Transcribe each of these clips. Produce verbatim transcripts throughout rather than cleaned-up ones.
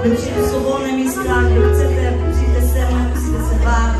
Určitě jsou volné místa, kde chcete, přijďte sem, musíte se bát.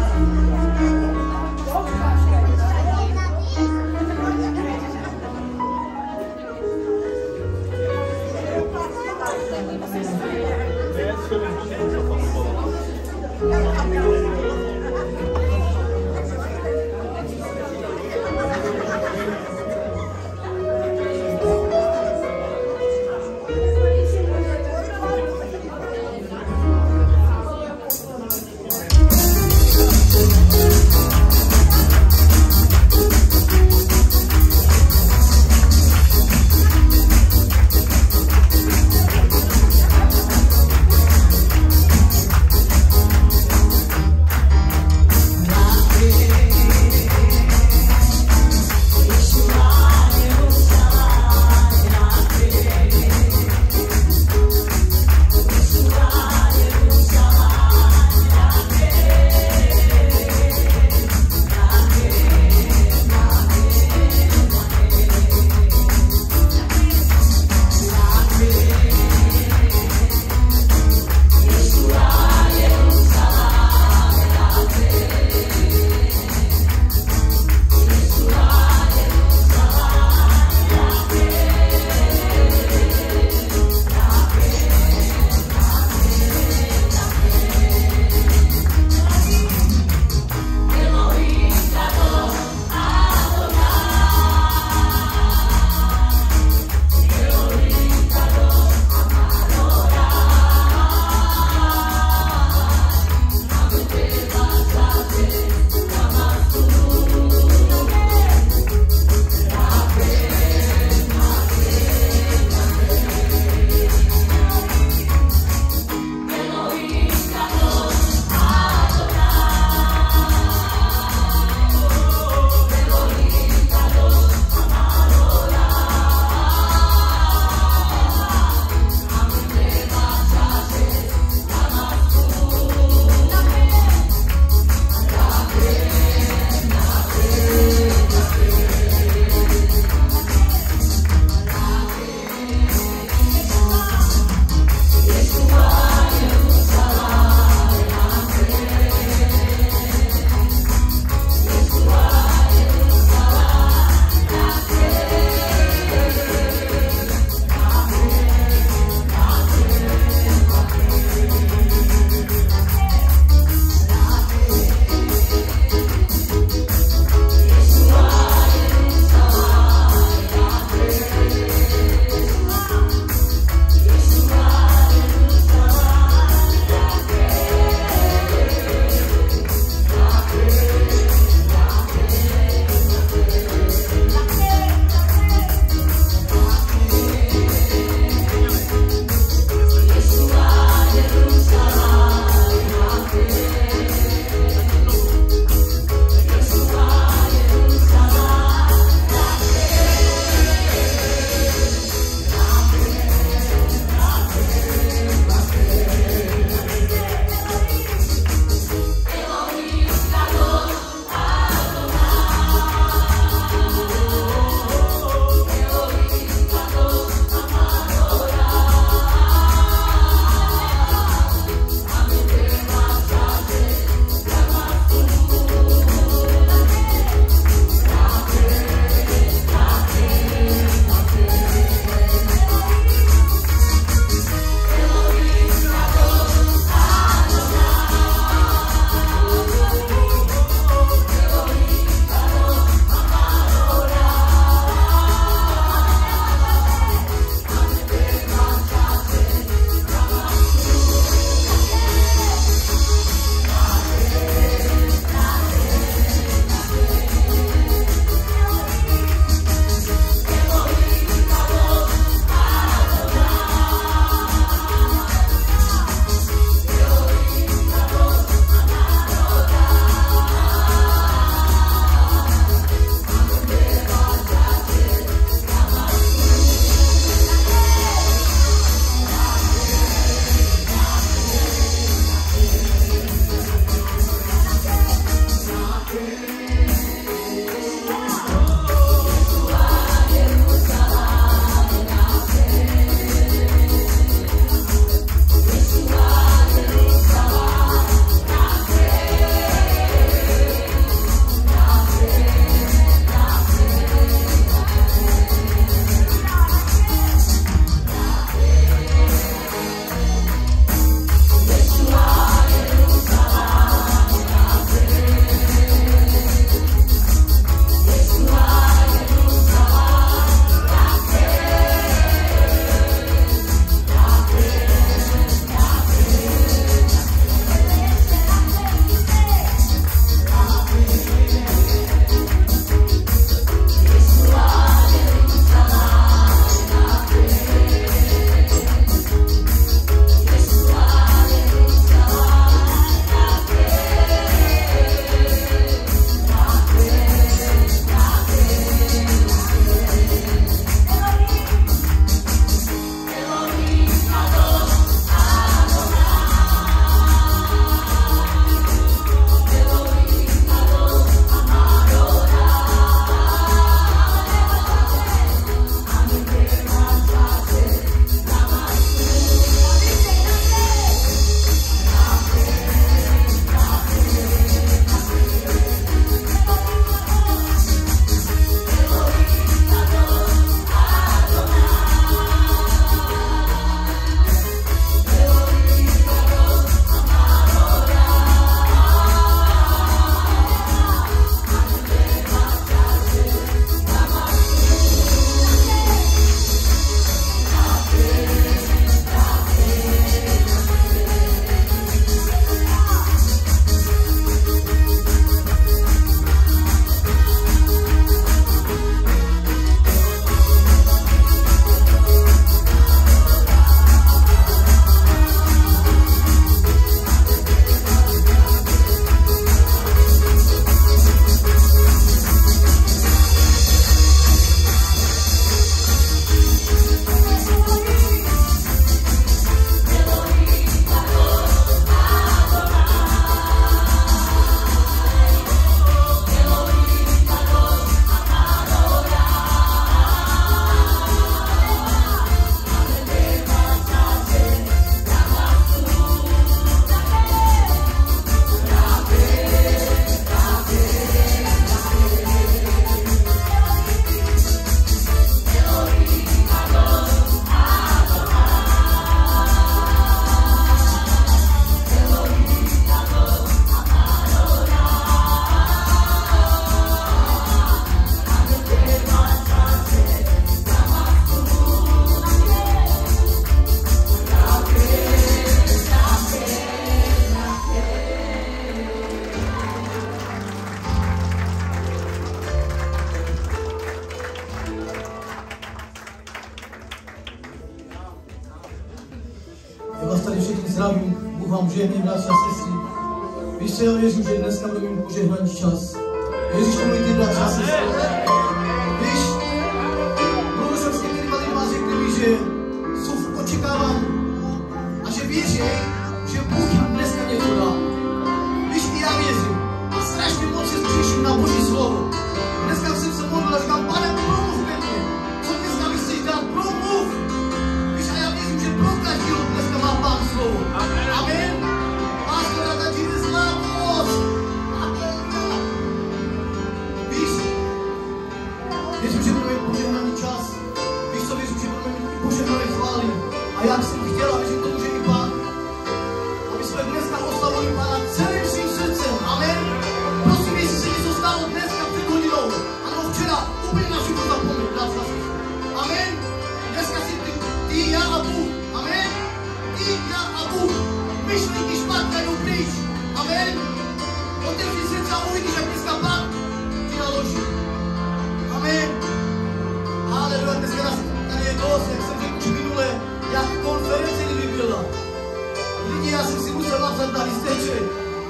Já vás tady všichni zdravím, Bůh vám žehnej, bratři a sestry. Víš co, já věřím, že dneska budeme mít požehnaný čas. Věříš tomu i ty, bratři a sestry? Víš, mluvil jsem s některými lidmi a řekli mi, že jsou v očekávání a že věří, že Bůh jim dneska něco dá. Víš, i já věřím a strašně moc se těším na Boží slovo. Dneska jsem se modlil a říkám, Pane, promluv ke mně. Co dneska mi chceš dát? Promluv. Víš, a já věřím, že pro každého dneska má Pán slovo. Amen. Amen. Pastora, začíne slávost. Víš, věřím, že budeme mít požehnaný čas. Víš co, věřím, že budeme mít požehnané chvály. A jak jsem chtěl, a věřím tomu, že i Pán, aby jsme dneska oslavili Pána celým svým srdcem. Amen. Prosím, jestli se něco stalo dneska před hodinou, ano včera, úplně na všechno zapomněl, bratři a sestry. Amen. Dneska si ty, ty, já a Bůh. Amen. Ty, já a Bůh. Myšlenky špatné jdou pryč. Amen. Otevři srdce a uvidíš, jak dneska Pán ti naloží. Amen. Haleluja, dneska nás tady je dost, jak jsem řekl už minule, jak konference kdyby byla. Lidi, já jsem si musel napsat na listeček.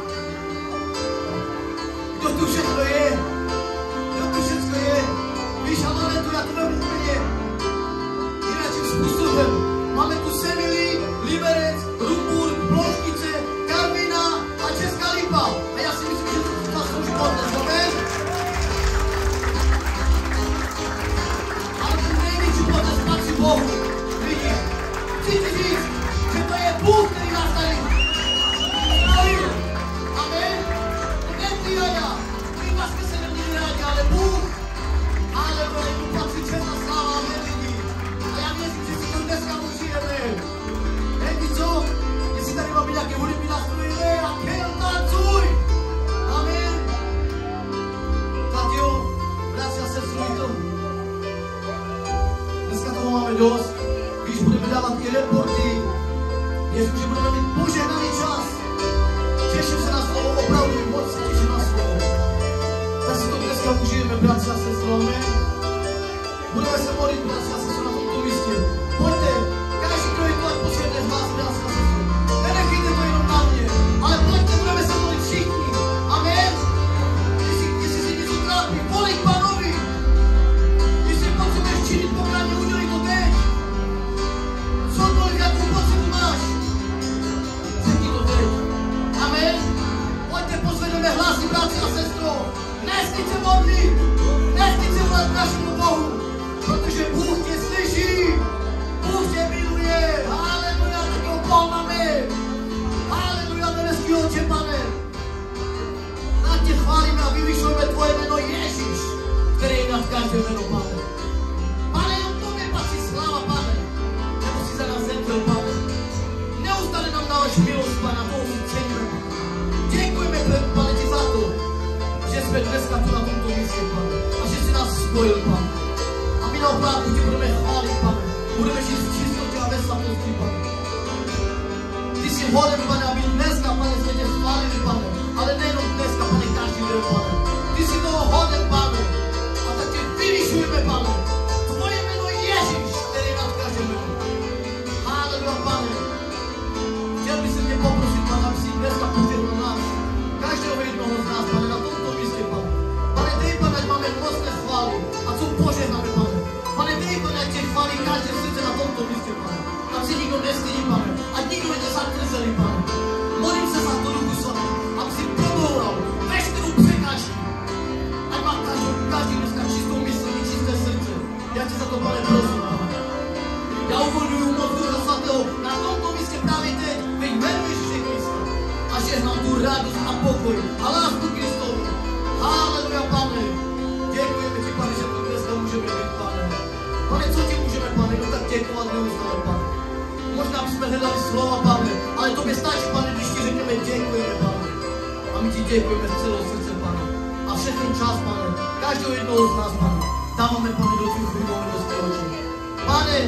Kdo tu všechno je? Kdo tu všechno je? Víš, a máme tu, já to vemu úplně jináčím způsobem. Máme tu Semilí, Liberec, Rumbur, Plošnice, Karviná a Česká Lípa. A já si myslím, že to nás může potlesk, amen? Ale ten největší potlesk patří Bohu. Lidi, chci ti říct, že to je Bůh, který nás tady stavil. Amen? Ne ty a já. My vás jsme se neměli rádi, ale Bůh. Ale to je tu patří čest a sláva, amen, lidi. A já věřím, že si to dneska užijeme. Hej, ty co? Jestli tady máme nějaké hudební nástroje, ne, a pěl, tancuj. Amen. Tak jo, bratři a sestry, to. Dneska toho máme dost. Když budeme dávat i reporty, věřím, že budeme mít požehnaný čas. Těším se na slovo, opravdu moc se těším na slovo. Tak si to dneska užijeme, bratři a sestry, amen. Budeme se modlit, bratři a sestry, na tomto místě. Pojďte, každý, kdo je to, ať posvědne hlas, bratři a sestry. Nenechejte to jenom na mě, ale pojďte, budeme se modlit všichni. Amen. Jestli, jestli se něco trápí, volej k Pánovi. Jestli potřebuješ činit pokání, udělej to teď. Cokoliv, jakou potřebu máš, řekni to teď. Amen. Pojďte, posvědeme hlasy, bratři a sestro. Nestýď se modlit, nestýď se volat našemu Bohu, protože Bůh tě slyší, Bůh tě miluje. Haleluja, takého Boha máme. Haleluja, nebeský Otče, Pane. Tak tě chválíme a vyvyšujeme tvoje jméno Ježíš, který je nad každé jméno, Pane. Pane, jenom tobě patří sláva, Pane. Nebo si za nás zemřel, Pane. Neustále nám dáváš milost, Pane, a toho si ceníme. Děkujeme, Pane, ti za to, že jsme dneska tu na tomto místě, Pane. A že jsi nás spojil, Pane. A my na opravdu tě budeme chválit, Pane. Budeme žít v čistosti a ve slavnosti, Pane. Ty jsi hoden, Pane, a my dneska, Pane, jsme tě chválili, Pane. Ale nejenom dneska, Pane, každý den, Pane. Ty jsi toho hoden, Pane. A tak tě vyvyšujeme, Pane. Tvoje jméno Ježíš, který je nad každé jméno. Haleluja, Pane. Chtěl bych se mě poprosit, Pane, aby si dneska požehnal nás. Každého jednoho z nás, Pane, na tomto místě, Pane. Pane, dej, Pane, ať máme mocné chvály. A co požehnáme, Pane. Pane, dej, Pane, ať tě chválí každé srdce na tomto místě, Pane. Ať se nikdo nestydí, Pane. Ať nikdo není zatrzelý, Pane. Modlím se za to, Duchu Svatý, aby si proboural veškerou překážku. Ať má každý, každý dneska čistou mysl, čisté srdce. Já tě za to, Pane, prosím, Pane. Já uvolňuju moc Ducha Svatého na tomto místě právě teď, ve jménu Ježíše Krista. A žehnám tu radost a pokoj a lásku Kristovi. Haleluja, Pane. Děkujeme ti, Pane, že tu dneska můžeme být, Pane. Pane, co ti můžeme, Pane, no tak děkovat neustále, Pane. Možná bychom hledali slova, Pane, ale tobě stačí, Pane, když ti řekneme děkujeme, Pane. A my ti děkujeme z celého srdce, Pane. A všechny čas, Pane, každého jednoho z nás, Pane, dáváme, Pane, do tvých milosti očí. Pane,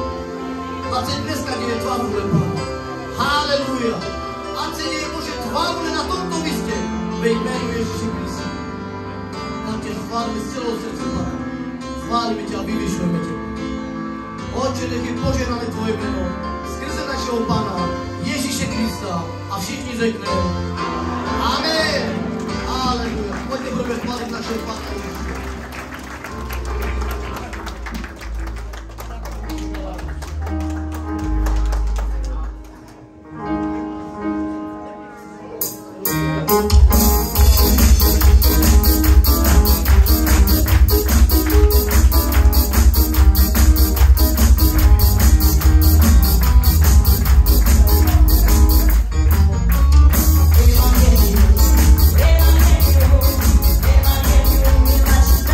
ať se dneska děje tvá vůle, Pane. Haleluja. Ať se děje, Bože, tvá vůle na tomto místě, ve jménu Ježíše Krista. Tak tě chválíme z celého srdce, Pane. Chválíme tě a vyvyšujeme tě. Otče, nech je požehnané tvoje jméno. Skrze naše našeho Pána Ježíše Krista. A všichni řekne Amen. Aleluja. Pojďte budeme chválit našeho Pána Ježíše. Evangelio, Evangelio, Evangelio,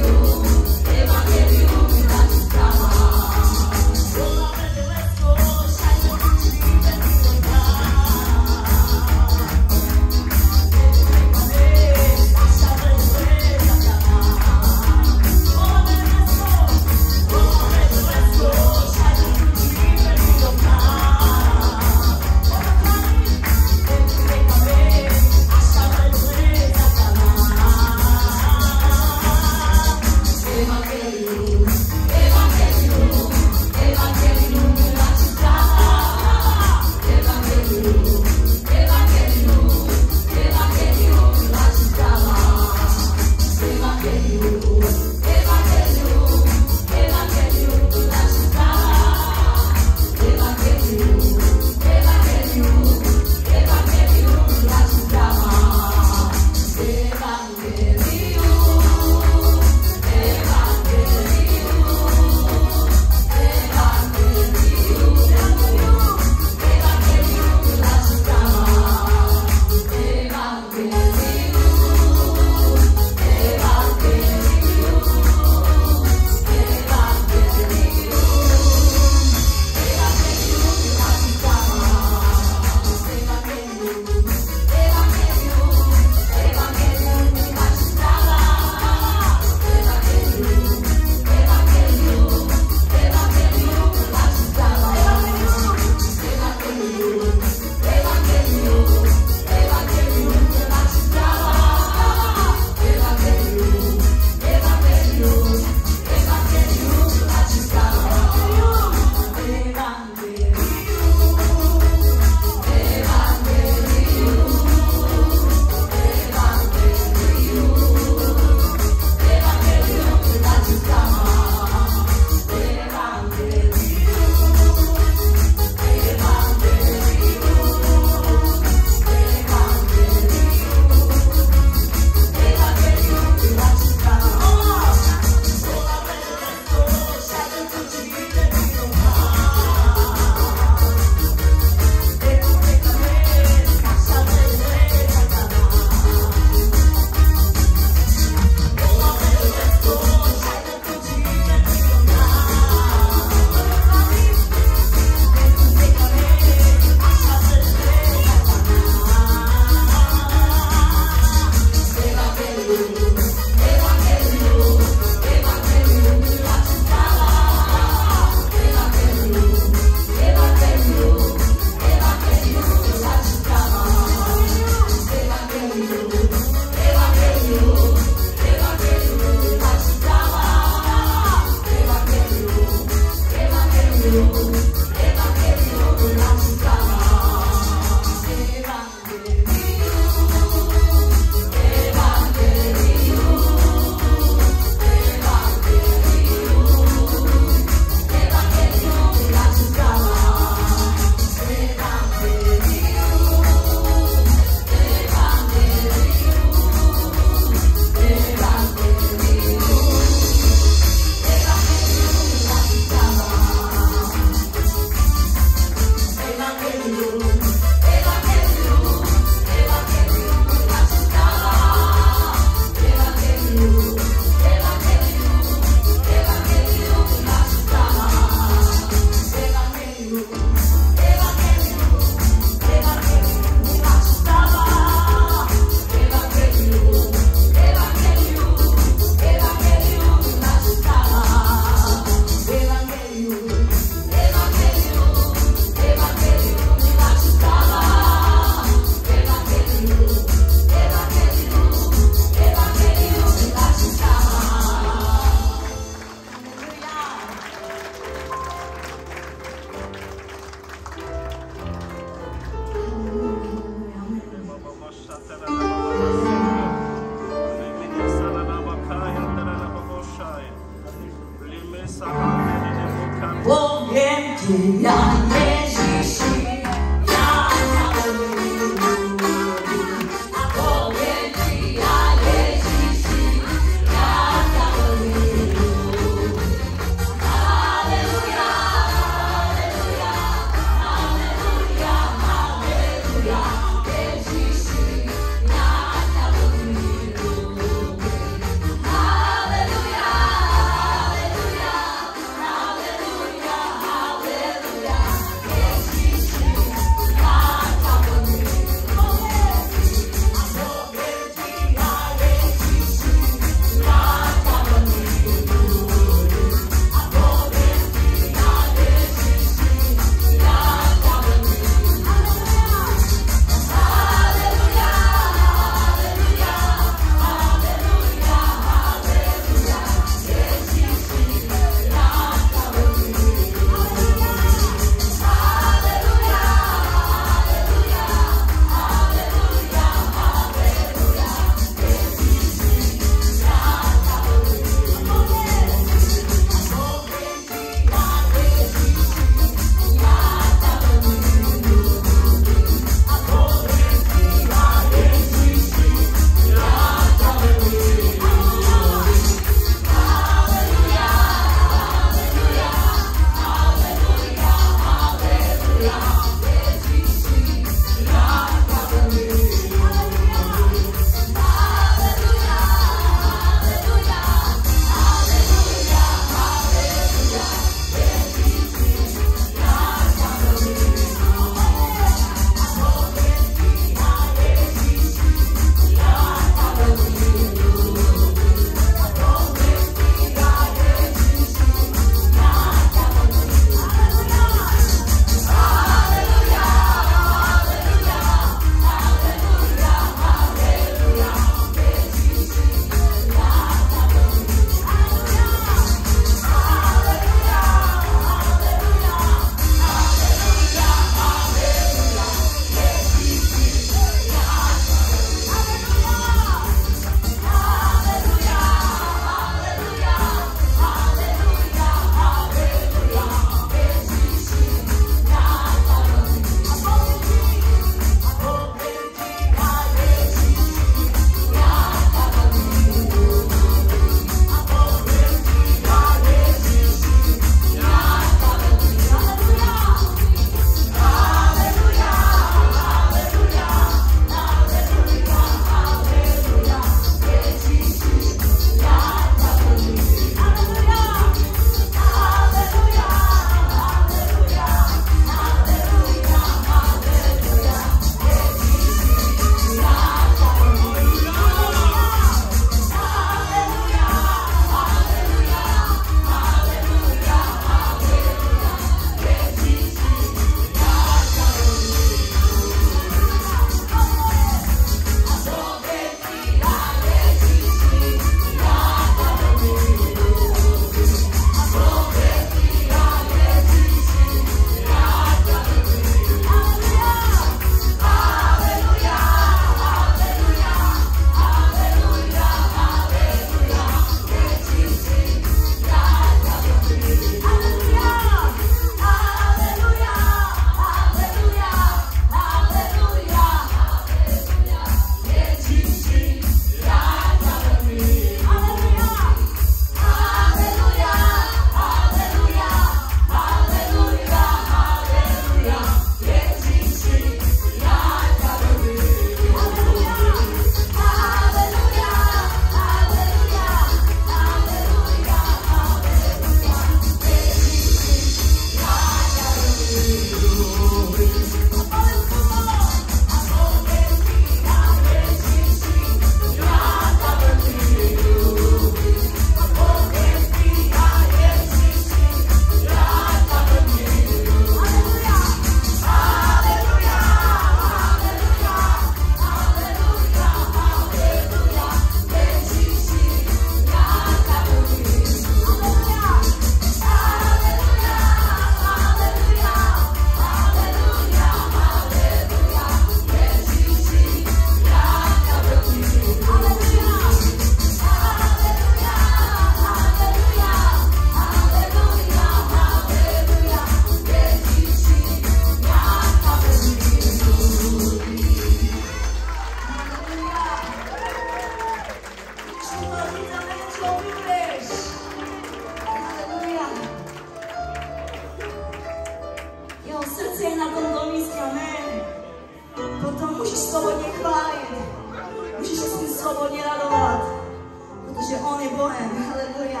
fajn. Můžeš se s tím svobodně radovat, protože on je Bohem. Haleluja.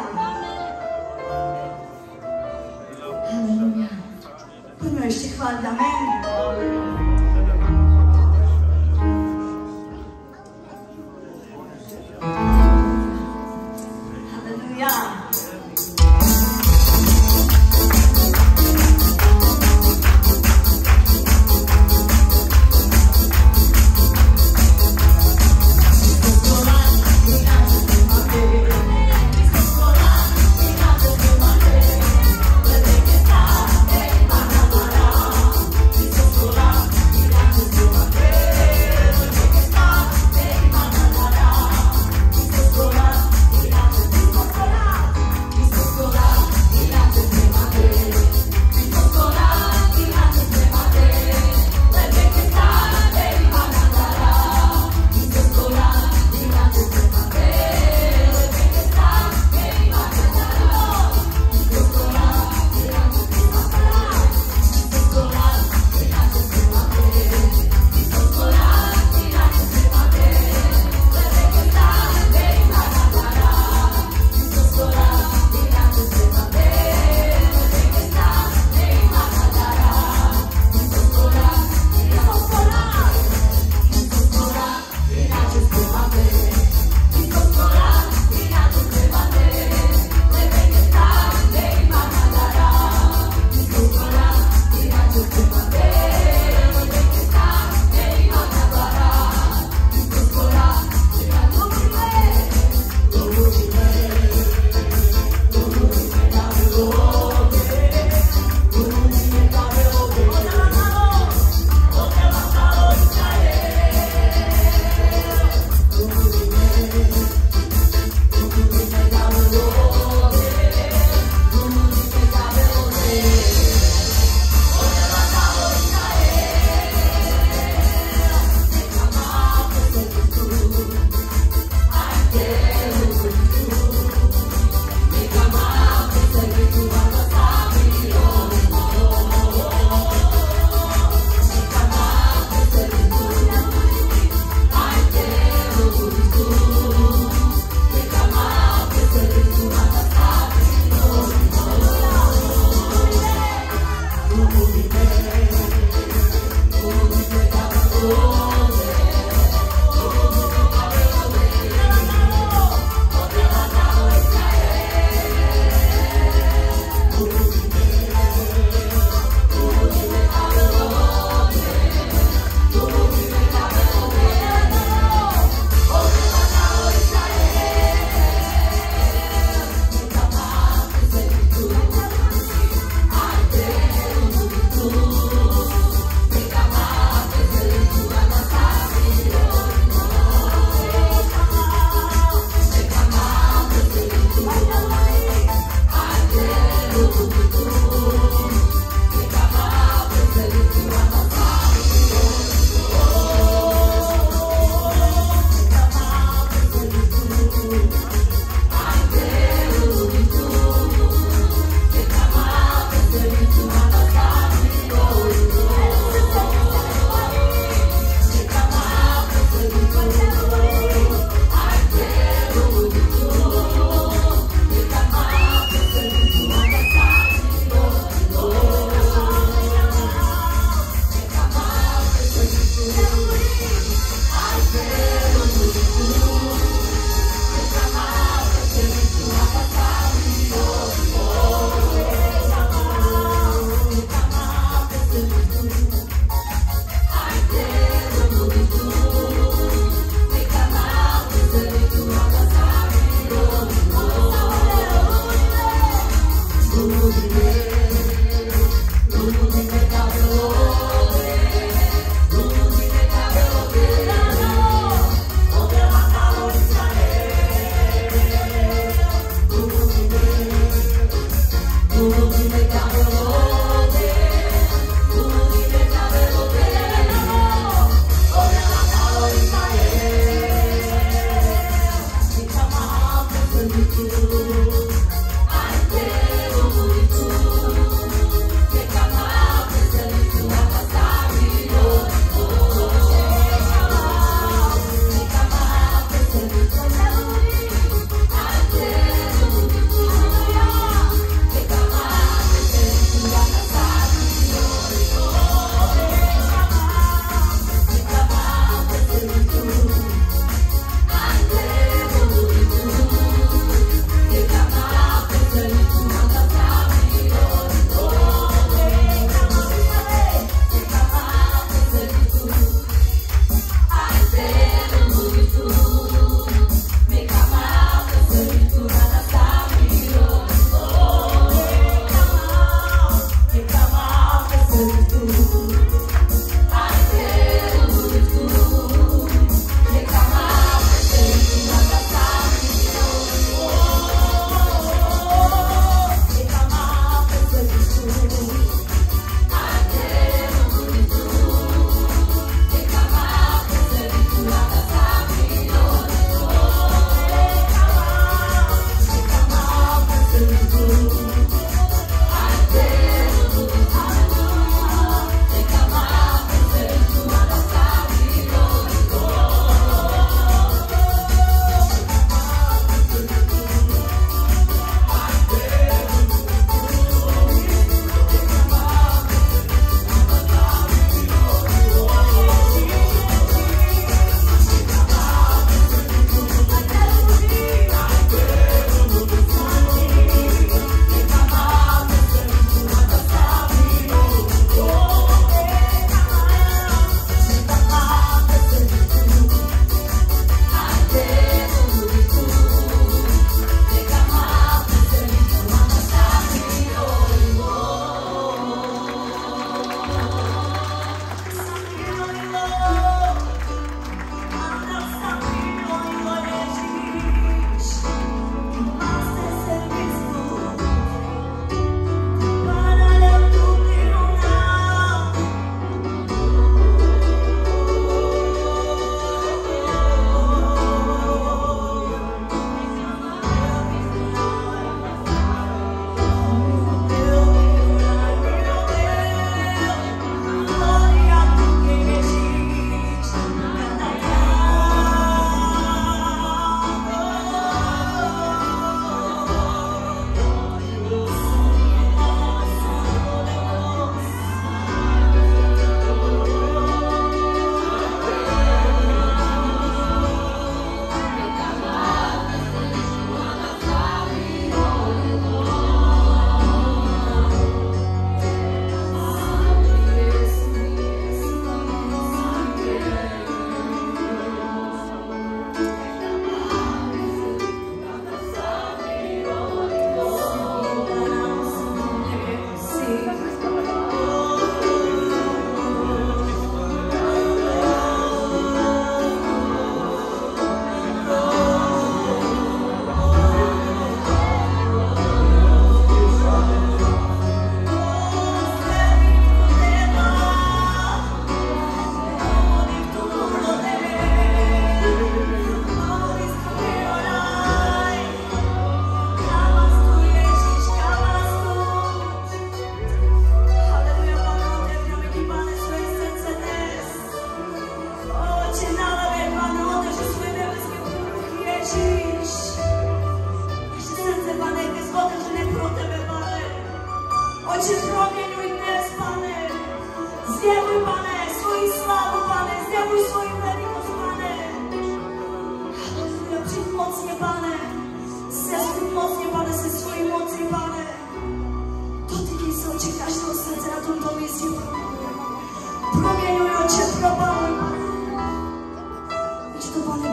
Haleluja. Pojďme ještě chválit, amen. Haleluja. Let's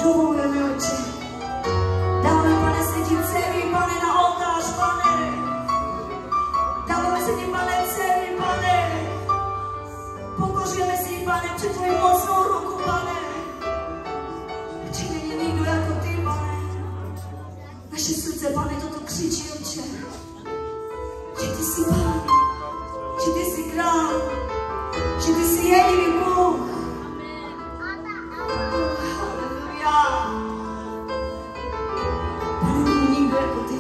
dovolujeme, Otče. Dáme, Pane, se ti celý, Pane, na oltář, Pane. Dáme se ti, Pane, celý, Pane. Pokořujeme si, Pane, před tvoji mocnou ruku, Pane. Či není nikdo jako ty, Pane. Naše srdce, Pane, toto křičí, Otče. Že ty jsi Pán, že ty jsi král, že ty jsi jediný Bůh. Haleluja. Pane, není nikdo jako ty.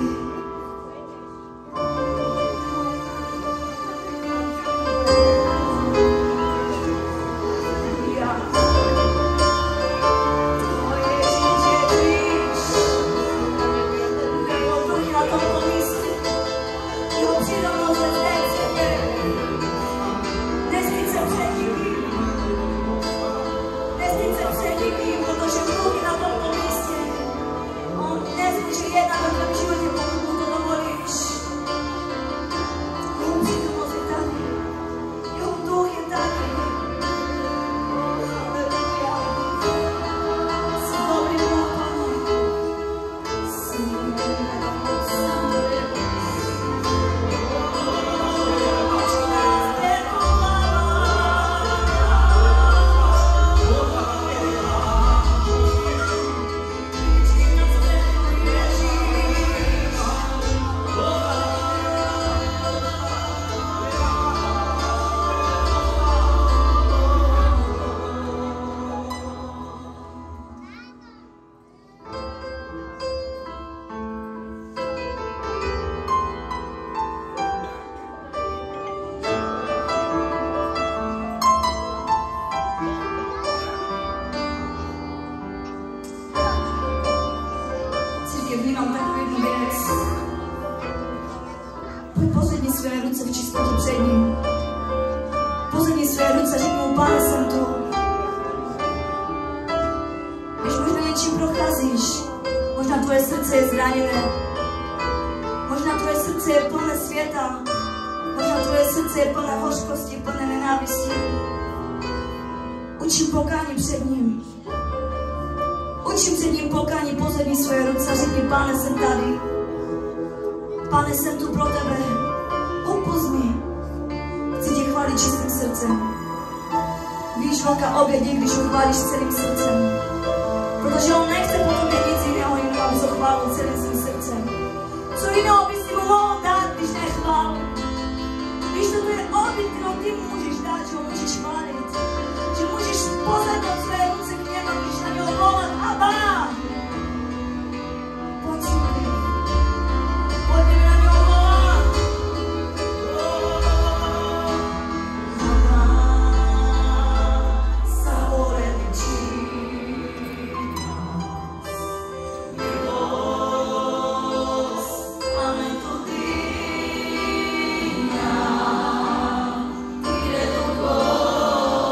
Vnímám takovou jednu věc. Pojď pozvedni své ruce v čistotě před ním. Pozvedni své ruce, řekni mu, Pane, jsem tu. Když možná něčím procházíš, možná tvoje srdce je zraněné, možná tvoje srdce je plné světa, možná tvoje srdce je plné hořkosti, plné nenávisti. Učím pokání před ním. Učím před ním pokání, pozvedni svoje ruce a řekni, Pane, jsem tady. Pane, jsem tu pro tebe. Upozni. Chci tě chválit čistým srdcem. Víš, velká oběť, když ho chválíš celým srdcem. Protože on nechce po tobě nic jiného, jenom aby ho chválil celým svým srdcem. Co jiného by si mu mohl dát, když nechvál? Víš, toto je oběť, kterou ty mu můžeš dát, že ho můžeš chválit. Že můžeš pozvednout své ruce k němu, když na něho volat. Abba! Pojď si mi. Pojďme na něho volat. Abba, sabore di Dios, amen tu día, tire tu voz.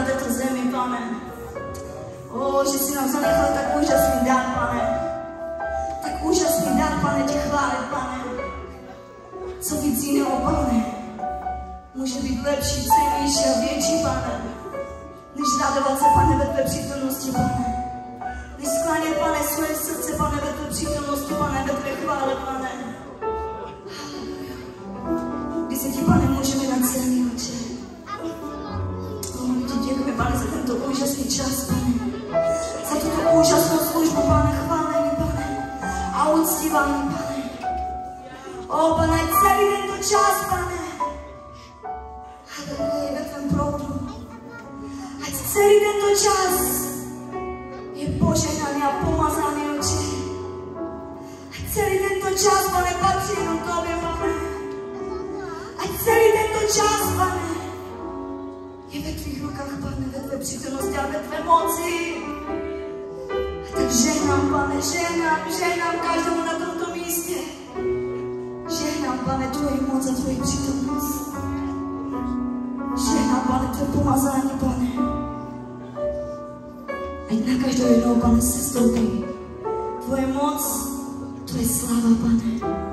této zemi, Pane. O, že si nám zanechal tak úžasný dar, Pane. Tak úžasný dar, Pane, tě chválit, Pane. Co víc jiného, Pane, může být lepší, cennější a větší, Pane, než radovat se, Pane, ve tvé přítomnosti, Pane. Než sklánět, Pane, svoje srdce, Pane, ve tvé přítomnosti, Pane, ve tvé chvále, Pane. Kdy se ti, Pane, můžeme dát celý oče. O, my ti děkujeme, Pane, za tento úžasný čas, Pane. Za tuto úžasnou službu, Pane, chválení, Pane. A uctívání, Pane. O, Pane, celý tento čas, Pane. Haleluja, ve tvém proudu. Ať celý tento čas je požehnaný a pomazaný, oče. Ať celý tento čas, Pane, patří jenom tobě, Pane. Ať celý tento čas, Pane, je ve tvých rukách, Pane, ve tvé přítomnosti a ve tvé moci. A tak žehnám, Pane, žehnám, žehnám každému na tomto místě. Žehnám, Pane, tvoji moc a tvoji přítomnost. Žehnám, Pane, tvé pomazání, Pane. Ať na každou jednou, Pane, se stoupí tvoje moc, tvoje sláva, Pane.